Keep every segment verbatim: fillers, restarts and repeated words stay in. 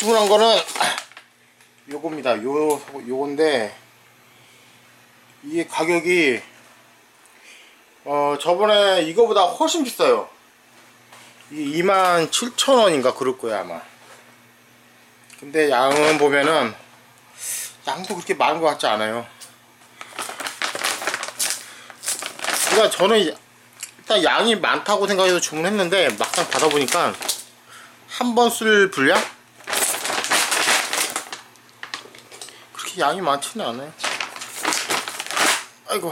주문한 거는 요겁니다. 요 요건데 이게 가격이 어 저번에 이거보다 훨씬 비싸요. 이 이만 칠천 원인가 그럴 거야 아마. 근데 양은 보면은 양도 그렇게 많은 것 같지 않아요. 그러니까 저는 일단 양이 많다고 생각해서 주문했는데 막상 받아보니까 한 번 쓸 분량? 그렇게 양이 많지는 않아요. 아이고.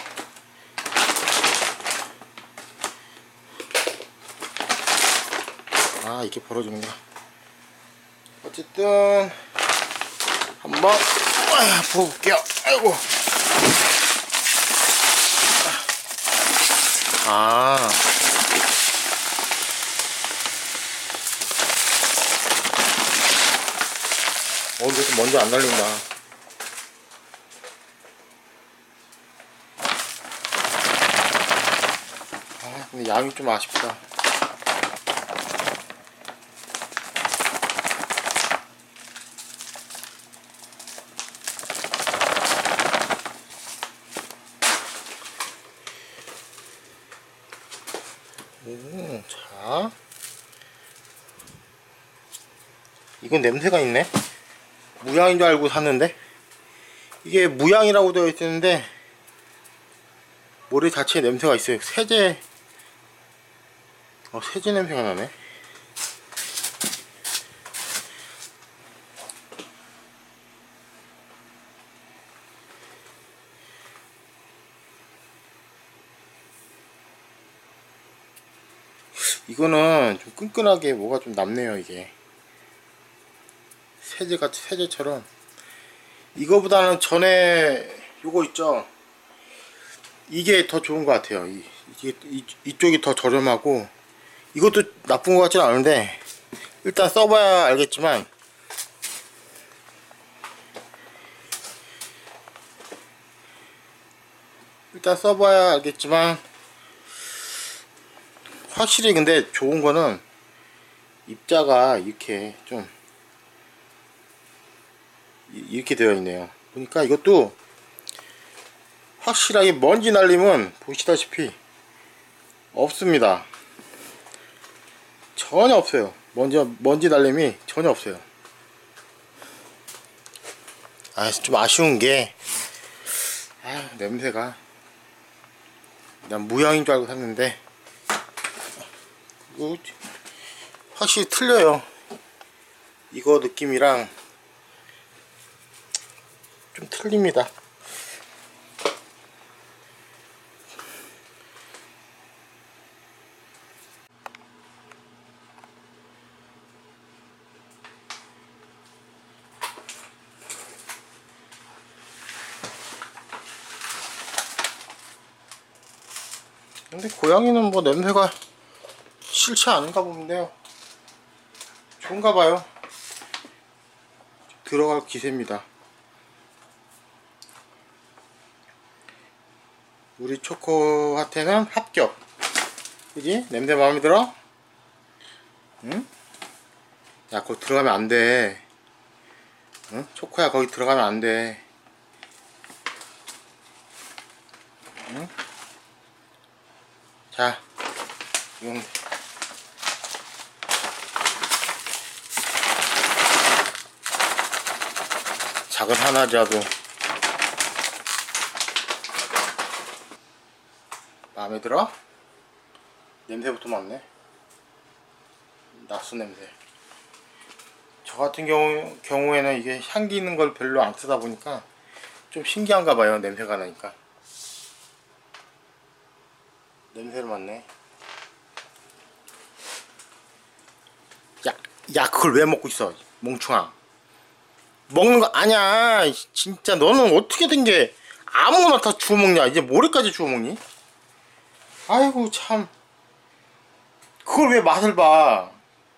아, 이렇게 벌어지는구나. 어쨌든 한번 부어볼게요. 아이고. 아. 어, 이것도 먼지 안 날린다. 아, 근데 양이 좀 아쉽다. 오, 자. 이건 냄새가 있네. 무향인 줄 알고 샀는데 이게 무향이라고 되어 있는데 모래 자체에 냄새가 있어요. 세제 어, 세제 냄새가 나네. 이거는 좀 끈끈하게 뭐가 좀 남네요. 이게 세제같이 세제처럼. 이거보다는 전에 요거 있죠, 이게 더 좋은 것 같아요. 이, 이게, 이, 이쪽이 더 저렴하고 이것도 나쁜 것 같지는 않은데 일단 써봐야 알겠지만 일단 써봐야 알겠지만 확실히 근데 좋은 거는 입자가 이렇게 좀 이렇게 되어 있네요. 보니까 이것도 확실하게 먼지 날림은 보시다시피 없습니다. 전혀 없어요. 먼지 먼지 날림이 전혀 없어요. 아, 좀 아쉬운 게 아, 냄새가 난 무향인 줄 알고 샀는데 이거 확실히 틀려요. 이거 느낌이랑 좀 틀립니다. 근데 고양이는 뭐 냄새가 싫지 않은가 본데요. 좋은가 봐요. 들어갈 기세입니다. 우리 초코한테는 합격. 그지? 냄새 마음에 들어? 응? 야, 거기 들어가면 안 돼. 응? 초코야, 거기 들어가면 안 돼. 응? 자, 이건 작은 하나라도 마음에 들어? 냄새부터 맡네. 낯선 냄새. 저 같은 경우, 경우에는 이게 향기 있는 걸 별로 안 쓰다 보니까 좀 신기한가 봐요. 냄새가 나니까. 냄새를 맡네. 야, 야, 그걸 왜 먹고 있어, 멍충아. 먹는 거 아니야. 진짜 너는 어떻게 된 게 아무거나 다 주워 먹냐. 이제 모래까지 주워 먹니? 아이고 참. 그걸 왜 맛을 봐.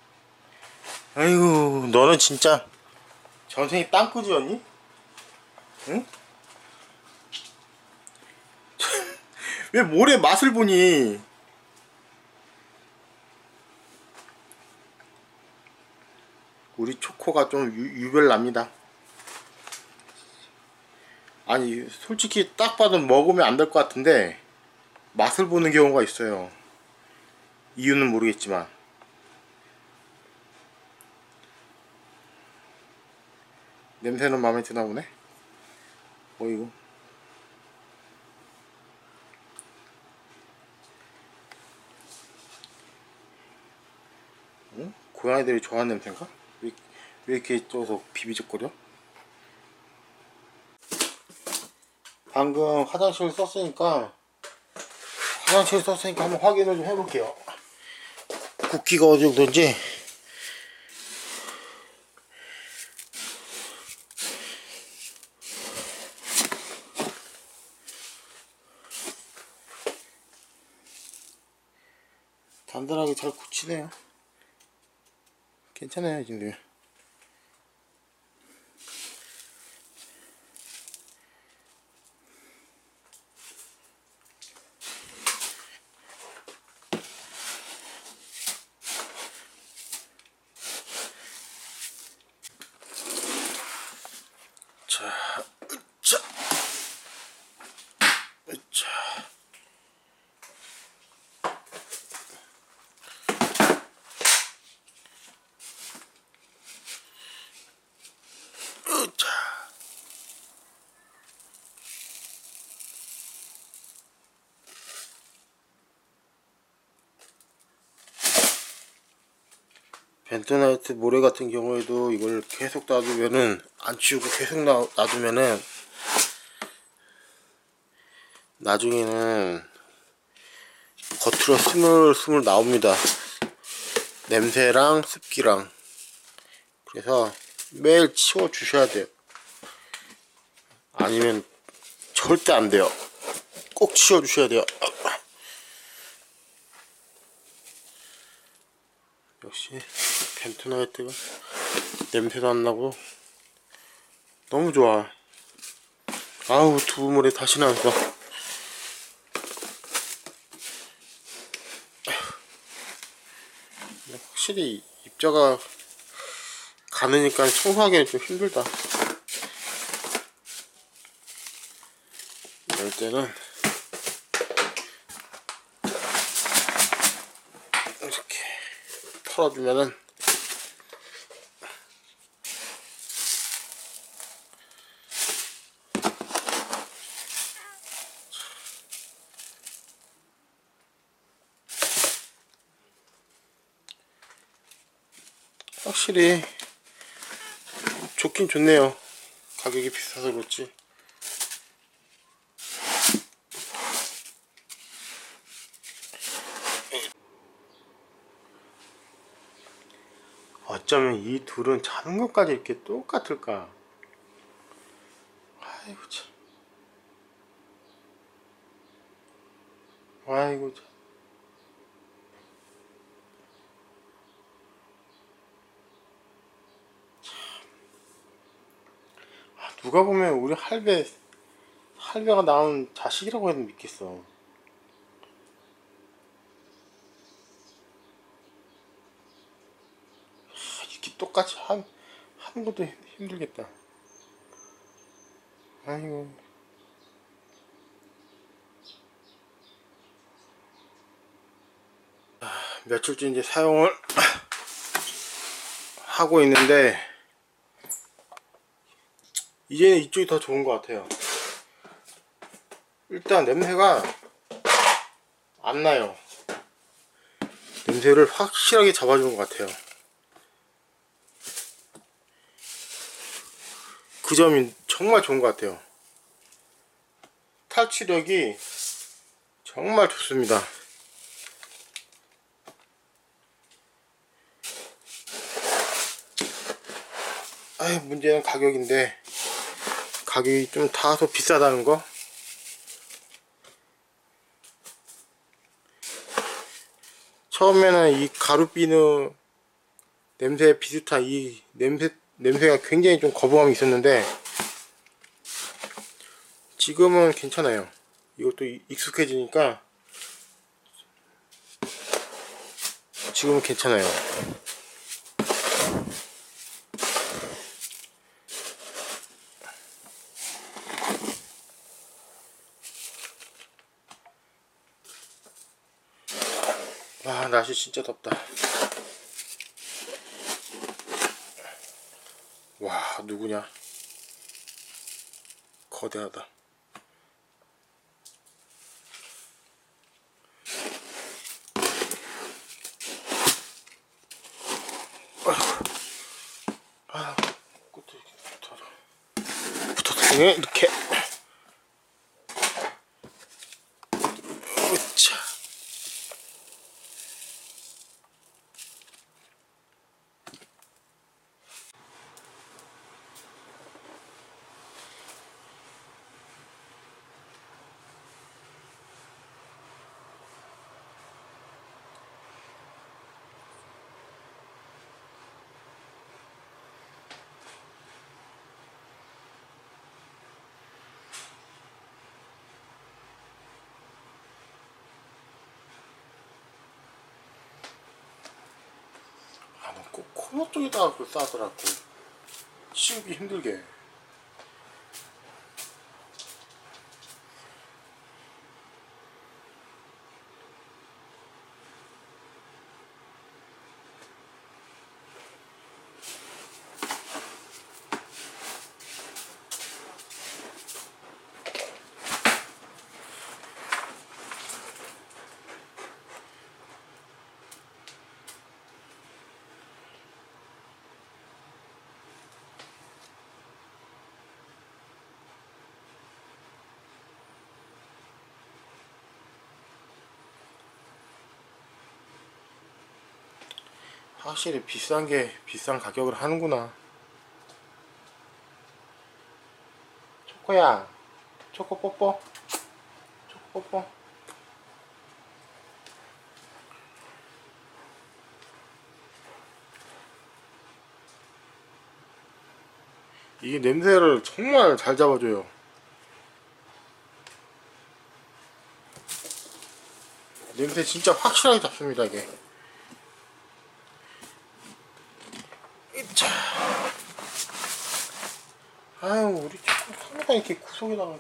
아이고, 너는 진짜 전생이 땅꾸지였니? 응? 왜 모래 맛을 보니? 우리 초코가 좀 유, 유별납니다. 아니 솔직히 딱 봐도 먹으면 안 될 것 같은데 맛을 보는 경우가 있어요. 이유는 모르겠지만. 냄새는 마음에 드나 보네. 어이구. 응? 고양이들이 좋아하는 냄새인가? 왜, 왜 이렇게 쪄서 비비적거려? 방금 화장실 썼으니까 화장실 썼으니까 한번 확인을 좀 해볼게요. 굵기가 어디 정도인지. 단단하게 잘 굳히네요. 괜찮아요 이 정도면. 자, 으차, 으차. 으차. 벤토나이트 모래 같은 경우에도 이걸 계속 놔두면은, 안 치우고 계속 놔, 놔두면은 나중에는 겉으로 스물스물 나옵니다. 냄새랑 습기랑. 그래서 매일 치워 주셔야 돼요. 아니면 절대 안 돼요. 꼭 치워 주셔야 돼요. 역시 벤토나이트가 냄새도 안 나고 너무 좋아. 아우 두부모래 다시 나왔어. 확실히 입자가 가느니까 청소하기는 좀 힘들다. 이럴 때는 이렇게 털어주면은 확실히 좋긴 좋네요. 가격이 비싸서 그렇지. 어쩌면 이 둘은 자는 것까지 이렇게 똑같을까? 아이고 참. 아이고 참. 아, 누가 보면 우리 할배 할배가 낳은 자식이라고 해도 믿겠어. 이렇게 똑같이 한, 하는 것도 힘들겠다. 아이고. 며칠째 이제 사용을 하고 있는데 이제는 이쪽이 더 좋은 것 같아요. 일단 냄새가 안 나요. 냄새를 확실하게 잡아주는 것 같아요. 그 점이 정말 좋은 것 같아요. 탈취력이 정말 좋습니다. 아이, 문제는 가격인데 가격이 좀 다소 비싸다는 거. 처음에는 이 가루비누 냄새 비슷한 이 냄새 냄새가 굉장히 좀 거부감이 있었는데 지금은 괜찮아요. 이것도 익숙해지니까 지금은 괜찮아요. 아, 날씨 진짜 덥다. 와, 누구냐? 거대하다. 아, 끝에 이렇게 붙어서 붙어서 이렇게. 으차. 아, 너 꼭 코너 쪽에다가 그걸 싸더라고. 치우기 힘들게. 확실히 비싼 게 비싼 가격을 하는구나. 초코야, 초코 뽀뽀, 초코 뽀뽀. 이게 냄새를 정말 잘 잡아줘요. 냄새 진짜 확실하게 잡습니다, 이게. 자, 아유, 우리 초코 카메라 이렇게 구석에다가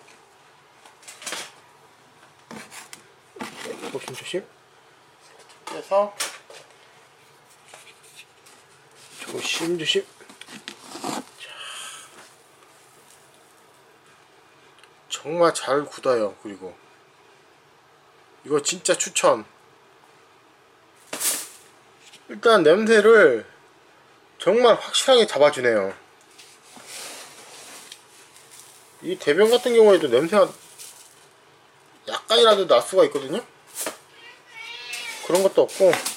이렇게 조심조심 빼서 조심조심. 정말 잘 굳어요. 그리고 이거 진짜 추천. 일단 냄새를 정말 확실하게 잡아주네요. 이 대변 같은 경우에도 냄새가 약간이라도 날 수가 있거든요. 그런 것도 없고